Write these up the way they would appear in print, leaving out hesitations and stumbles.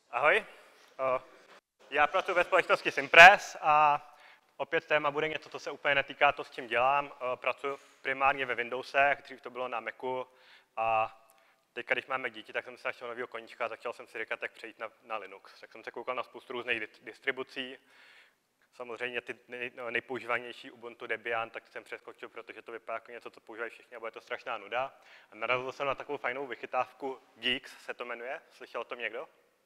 Ahoj, já pracuji ve společnosti Simpress a opět téma bude něco, co se úplně netýká to, s čím dělám. Pracuji primárně ve Windowsech, dřív to bylo na Macu a teď, když máme děti, tak jsem si našel nového koníčka a začal jsem si říkat, jak přejít na Linux. Tak jsem se koukal na spoustu různých distribucí. Samozřejmě ty nejpoužívanější Ubuntu, Debian, tak jsem přeskočil, protože to vypadá jako něco, co používají všichni a bude to strašná nuda. A narazil jsem na takovou fajnou vychytávku Geeks, se to jmenuje. Slyšel o tom někdo?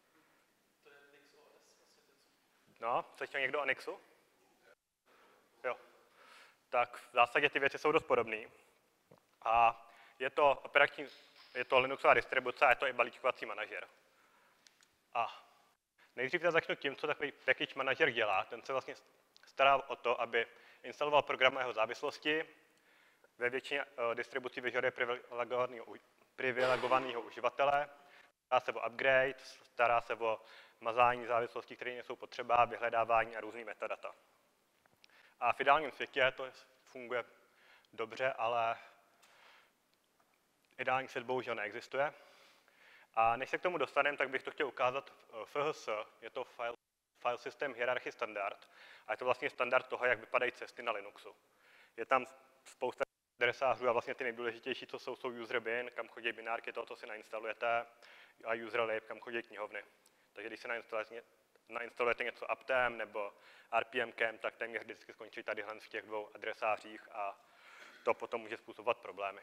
No, slyšel někdo o Nixu? Jo. Tak v zásadě ty věci jsou dost podobné. A je to Linuxová distribuce a je to i balíčkovací manažer. A nejdřív začnu tím, co takový package manažer dělá. Ten se vlastně stará o to, aby instaloval program a jeho závislosti. Ve většině distribucí vyžaduje privilegovaného uživatele. Stará se o upgrade, stará se o mazání závislostí, které nejsou potřeba, vyhledávání a různý metadata. A v ideálním světě to funguje dobře, ale ideální svět bohužel neexistuje. A než se k tomu dostaneme, tak bych to chtěl ukázat FHS, je to File System Hierarchy Standard a je to vlastně standard toho, jak vypadají cesty na Linuxu. Je tam spousta adresářů a vlastně ty nejdůležitější, co jsou user bin, kam chodí binárky toho, co si nainstalujete, a user lib, kam chodí knihovny. Takže když si nainstalujete něco uptem nebo rpmkem, tak téměř vždycky skončí tady v těch dvou adresářích a to potom může způsobovat problémy.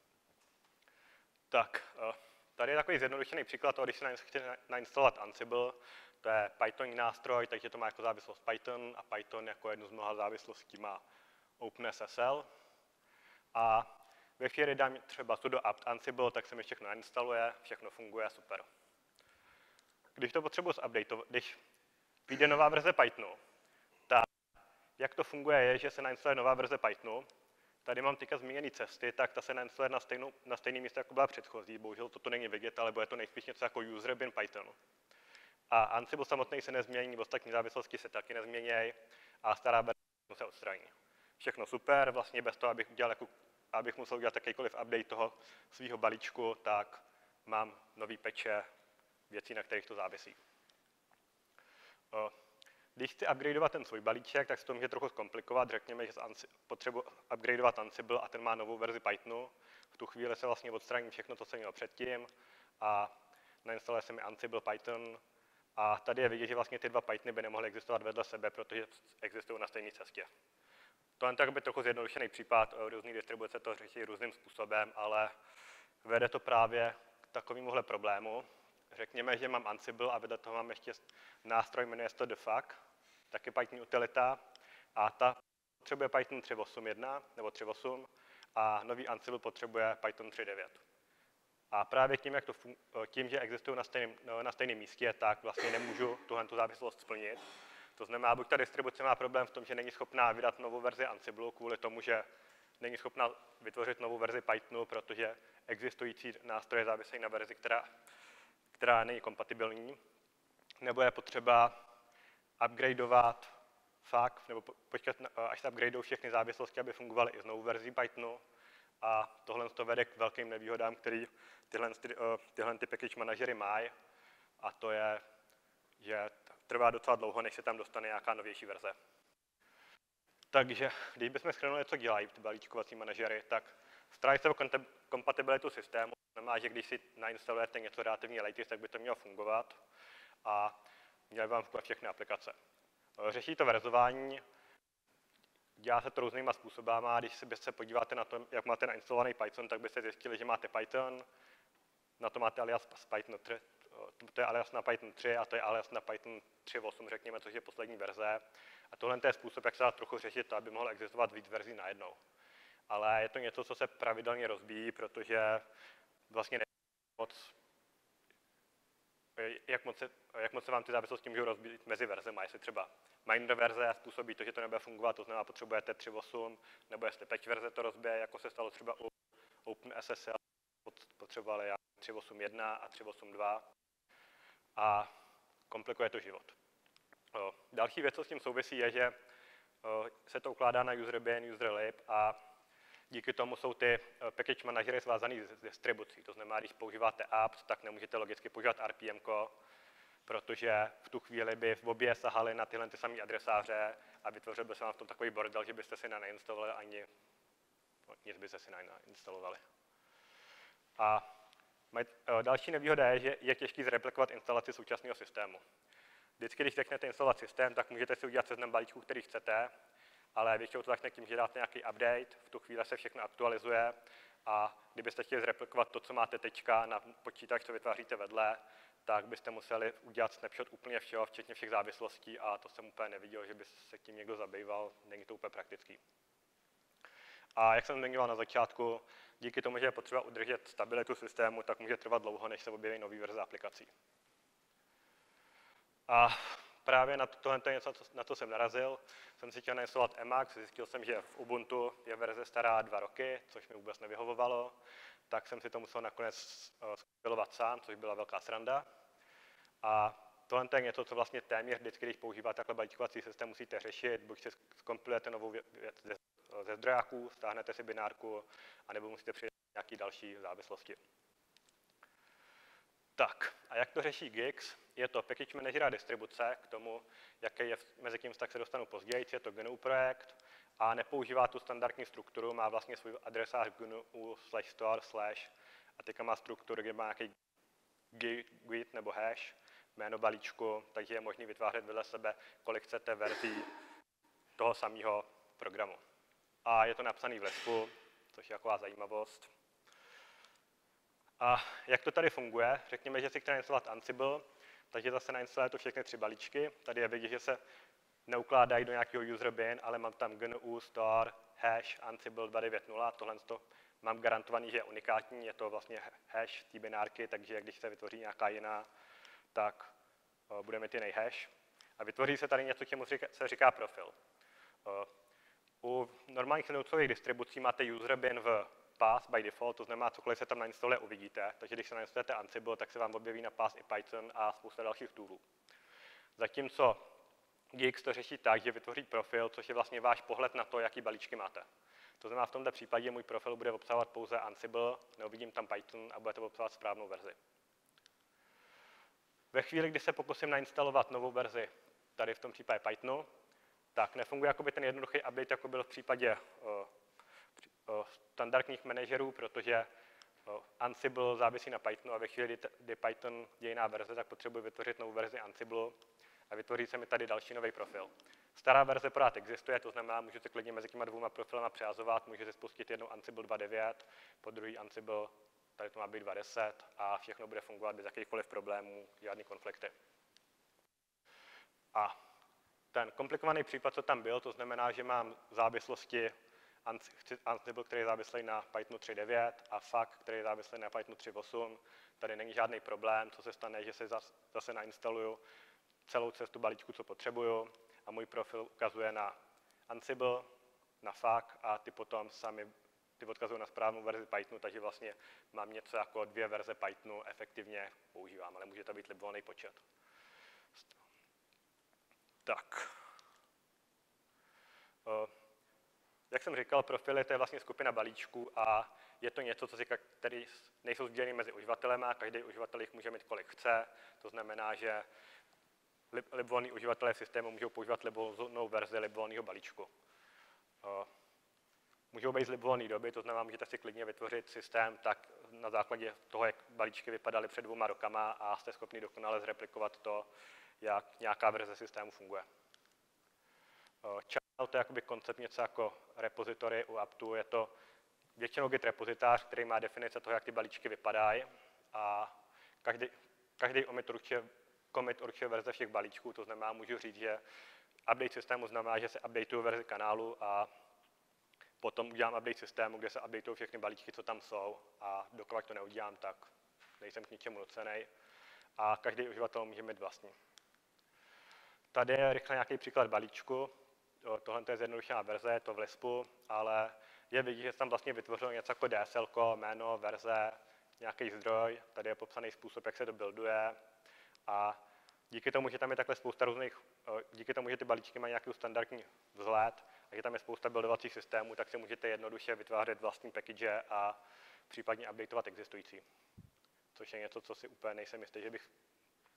Tak, tady je takový zjednodušený příklad toho, když si chcete nainstalovat Ansible. To je Python nástroj, takže to má jako závislost Python a Python jako jednu z mnoha závislostí má OpenSSL. A ve chvíli dám třeba sudo apt Ansible, tak se mi všechno nainstaluje, všechno funguje, super. Když to potřebuji zupdateovat, když vyjde nová verze Pythonu, tak jak to funguje je, že se nainstaluje nová verze Pythonu. Tady mám teďka zmíněné cesty, tak ta se nainstaluje na stejné místo, jako byla předchozí. Bohužel toto není vidět, ale bude to nejspíš něco jako user bin Pythonu. A Ansible samotný se nezmění, ostatní závislosti se taky nezměnějí a stará verze se odstraní. Všechno super, vlastně bez toho, abych musel udělat jakýkoliv update toho svého balíčku, tak mám nový peče věcí, na kterých to závisí. Když chci upgradeovat ten svůj balíček, tak se to může trochu zkomplikovat. Řekněme, že potřebuji upgradeovat Ansible a ten má novou verzi Pythonu. V tu chvíli se vlastně odstraní všechno, co jsem měl předtím a nainstaluje se mi Ansible Python. A tady je vidět, že vlastně ty dva Pythony by nemohly existovat vedle sebe, protože existují na stejné cestě. To je tak trochu zjednodušený případ, různý distribuce to řeší různým způsobem, ale vede to právě k takovémuhle problému. Řekněme, že mám Ansible a vedle toho mám ještě nástroj, jmenuje se to defug, taky Python utilita a ta potřebuje Python 3.8.1 nebo 3.8 a nový Ansible potřebuje Python 3.9. A právě tím, že existují na stejném místě, tak vlastně nemůžu tu závislost splnit. To znamená, buď ta distribuce má problém v tom, že není schopná vydat novou verzi Ansible kvůli tomu, že není schopná vytvořit novou verzi Pythonu, protože existující nástroje závisejí na verzi, která není kompatibilní, nebo je potřeba upgradeovat fakt, nebo počkat, až se upgradeou všechny závislosti, aby fungovaly i s novou verzí Pythonu. A tohle to vede k velkým nevýhodám, který tyhle package manažery mají. A to je, že trvá docela dlouho, než se tam dostane nějaká novější verze. Takže když bychom shrnuli, co dělají ty balíčkovací manažery, tak starají se o kompatibilitu systému. Znamená, že když si nainstalujete něco relativně latest, tak by to mělo fungovat a měly vám fungovat všechny aplikace. Řeší to verzování, dělá se to různýma způsobama. Když se podíváte na to, jak máte nainstalovaný Python, tak byste zjistili, že máte Python, na to máte alias z Python 3, to je alias na Python 3 a to je alias na Python 3.8, řekněme, což je poslední verze. A tohle je způsob, jak se dá trochu řešit to, aby mohlo existovat víc verzí najednou. Ale je to něco, co se pravidelně rozbíjí, protože vlastně nevím moc, jak moc se vám ty závislosti můžou rozbít mezi verzemi. Jestli třeba minor verze způsobí to, že to nebude fungovat, to znamená, potřebujete 3.8, nebo jestli patch verze to rozbije, jako se stalo třeba u OpenSSL, potřebovali 3.8.1 a 3.8.2 a komplikuje to život. Další věc, co s tím souvisí, je, že se to ukládá na user bin, user lib a díky tomu jsou ty package manažery svázané s distribucí. To znamená, když používáte apt, tak nemůžete logicky používat RPM, protože v tu chvíli by v obě sahali na tyhle ty samé adresáře a vytvořil by se vám v tom takový bordel, že byste si nainstalovali ani nic byste si nainstalovali. A další nevýhoda je, že je těžký zreplikovat instalaci současného systému. Vždycky, když řeknete instalovat systém, tak můžete si udělat seznam balíčků, který chcete, ale většinou to začne tím, že dáte nějaký update, v tu chvíli se všechno aktualizuje a kdybyste chtěli zreplikovat to, co máte teďka na počítač, co vytváříte vedle, tak byste museli udělat snapshot úplně všeho, včetně všech závislostí a to jsem úplně neviděl, že by se tím někdo zabýval, není to úplně praktický. A jak jsem zmiňoval na začátku, díky tomu, že je potřeba udržet stabilitu systému, tak může trvat dlouho, než se objeví nový verze aplikací. A právě na tohle je něco, na co jsem narazil. Jsem si chtěl nainstalovat Emacs, zjistil jsem, že v Ubuntu je verze stará 2 roky, což mi vůbec nevyhovovalo, tak jsem si to musel nakonec zkompilovat sám, což byla velká sranda. A tohle je něco, co vlastně téměř vždycky, když používáte takhle balíčkovací systém, musíte řešit, buď si zkompilujete novou věc ze zdrojáků, stáhnete si binárku, anebo musíte přidat nějaké další závislosti. Tak, a jak to řeší Gix? Je to package manager a distribuce, k tomu, jaký je mezi tím vztah se dostanu později, je to GNU projekt a nepoužívá tu standardní strukturu, má vlastně svůj adresář GNU/store/ a teďka má strukturu, kde má nějaký GUID nebo hash, jméno balíčku, takže je možné vytvářet vedle sebe, kolik chcete verzí toho samého programu. A je to napsaný v Lispu, což je taková zajímavost. A jak to tady funguje? Řekněme, že si chceme instalovat Ansible, takže zase nainstaluje všechny 3 balíčky. Tady je vidět, že se neukládají do nějakého user bin, ale mám tam GNU, store, hash, Ansible 290. Tohle mám garantovaný, že je unikátní, je to vlastně hash té binárky, takže když se vytvoří nějaká jiná, tak bude mít jiný hash. A vytvoří se tady něco, čemu se říká profil. U normálních Linuxových distribucí máte user bin v path by default, to znamená, cokoliv se tam nainstaluje, uvidíte. Takže když se nainstalujete Ansible, tak se vám objeví na path i Python a spousta dalších toolů. Zatímco Gix to řeší tak, že vytvoří profil, což je vlastně váš pohled na to, jaký balíčky máte. To znamená, v tomto případě můj profil bude obsahovat pouze Ansible, neuvidím tam Python a bude to obsahovat správnou verzi. Ve chvíli, kdy se pokusím nainstalovat novou verzi, tady v tom případě Pythonu, tak nefunguje jakoby ten jednoduchý update, jako byl v případě standardních manažerů, protože Ansible závisí na Pythonu a ve chvíli, kdy Python je jiná verze, tak potřebuji vytvořit novou verzi Ansible a vytvoří se mi tady další nový profil. Stará verze pořád existuje, to znamená, můžete klidně mezi těma 2 profilama přehazovat, můžete spustit jednou Ansible 2.9, po druhý Ansible, tady to má být 2.10 a všechno bude fungovat bez jakýchkoliv problémů, žádný konflikty. A ten komplikovaný případ, co tam byl, to znamená, že mám závislosti Ansible, který je závislý na Pythonu 3.9 a FAQ, který je závislý na Pythonu 3.8. Tady není žádný problém, co se stane, že si zase nainstaluju celou cestu balíčku, co potřebuju a můj profil ukazuje na Ansible, na FAQ a ty potom sami odkazují na správnou verzi Pythonu, takže vlastně mám něco jako 2 verze Pythonu efektivně používám, ale může to být libovolný počet. Tak. Jak jsem říkal, profily to je vlastně skupina balíčků a je to něco, který nejsou sdíleny mezi uživatelem a každý uživatel jich může mít kolik chce. To znamená, že libovolní uživatelé v systému můžou používat libovolnou verzi libovolného balíčku. Můžou být z libovolné doby, to znamená, můžete si klidně vytvořit systém tak na základě toho, jak balíčky vypadaly před 2 rokama a jste schopni dokonale zreplikovat to, jak nějaká verze systému funguje. Channel to je jakoby koncept něco jako repository u Aptu, je to většinou Git repozitář, který má definice toho, jak ty balíčky vypadají a každý commit určuje verze všech balíčků, to znamená, můžu říct, že update systému znamená, že se updateují verzi kanálu a potom udělám update systému, kde se updateují všechny balíčky, co tam jsou a dokud to neudělám, tak nejsem k ničemu nucený a každý uživatel může mít vlastní. Tady je rychle nějaký příklad balíčku. Tohle je zjednodušená verze, je to v Lispu, ale je vidět, že jsem vlastně vytvořil něco jako DSL, jméno, verze, nějaký zdroj. Tady je popsaný způsob, jak se to builduje. A díky tomu, že tam je takhle spousta různých, díky tomu, že ty balíčky mají nějaký standardní vzhled a že tam je spousta buildovacích systémů, tak si můžete jednoduše vytvářet vlastní package a případně updateovat existující. Což je něco, co si úplně nejsem jistý, že bych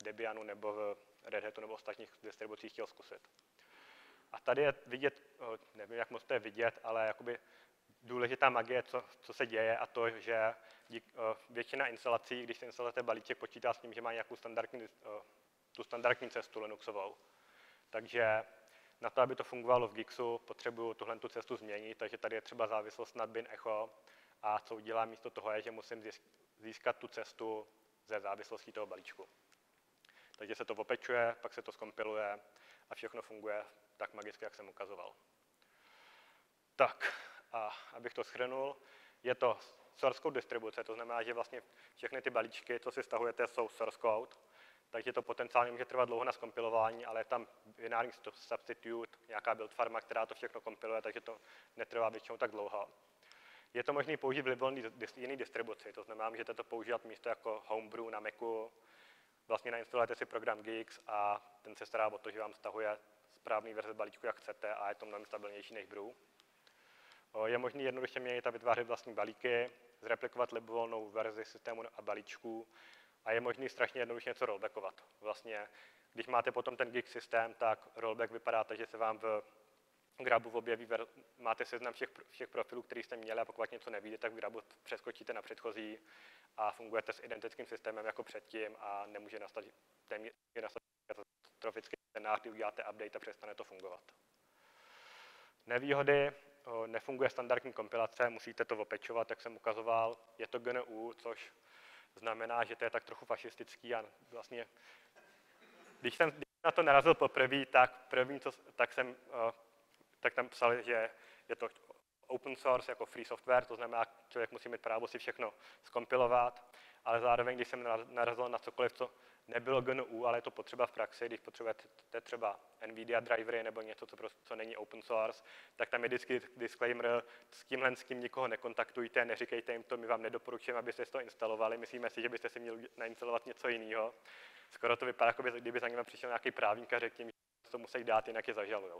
Debianu nebo v Red Hatu nebo ostatních distribucích chtěl zkusit. A tady je vidět, nevím, jak moc to je vidět, ale jakoby důležitá magie, co se děje, a to, že většina instalací, když si instalujete balíček, počítá s tím, že má nějakou tu standardní cestu Linuxovou. Takže na to, aby to fungovalo v Gixu, potřebuju tuhle cestu změnit, takže tady je třeba závislost na bin echo, a co udělám místo toho je, že musím získat tu cestu ze závislostí toho balíčku. Takže se to opečuje, pak se to zkompiluje a všechno funguje tak magicky, jak jsem ukazoval. Tak, a abych to shrnul, je to source code distribuce, to znamená, že vlastně všechny ty balíčky, co si stahujete, jsou source code, takže to potenciálně může trvat dlouho na zkompilování, ale je tam binární substitute, nějaká build farma, která to všechno kompiluje, takže to netrvá většinou tak dlouho. Je to možné použít v libovolné jiné distribuci, to znamená, můžete to používat místo jako Homebrew na Macu, vlastně nainstalujete si program Gix a ten se stará o to, že vám stahuje správný verze balíčku, jak chcete, a je to mnohem stabilnější než Brew. Je možné jednoduše měnit a vytvářet vlastní balíky, zreplikovat libovolnou verzi systému a balíčků, a je možné strašně jednoduše něco rollbackovat. Vlastně, když máte potom ten Gix systém, tak rollback vypadá tak, že se vám v Grabu objeví, máte seznam všech profilů, který jste měli, a pokud něco nevíde, tak v Grabu přeskočíte na předchozí a fungujete s identickým systémem jako předtím a nemůže nastat katastrofický scénář, kdy uděláte update a přestane to fungovat. Nevýhody: nefunguje standardní kompilace, musíte to opečovat, jak jsem ukazoval. Je to GNU, což znamená, že to je tak trochu fašistický, a vlastně, když jsem na to narazil poprvé, tak tam psali, že je to open source jako free software, to znamená, člověk musí mít právo si všechno zkompilovat, ale zároveň, když jsem narazil na cokoliv, co nebylo GNU, ale je to potřeba v praxi, když potřebujete třeba NVIDIA drivery nebo něco, co není open source, tak tam je vždycky disclaimer: s tím nikoho nekontaktujte, neříkejte jim to, my vám nedoporučujeme, abyste si to instalovali, myslíme si, že byste si měli nainstalovat něco jiného. Skoro to vypadá, jako kdyby za nimi přišel nějaký právník a řekl jim, že to musí dát, jinak je zažalujou.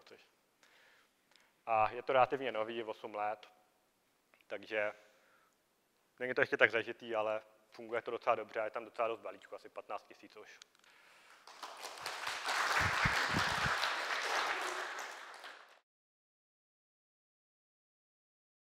A je to relativně nový, 8 let, takže není to ještě tak zažitý, ale funguje to docela dobře a je tam docela dost balíčků, asi 15 000 už.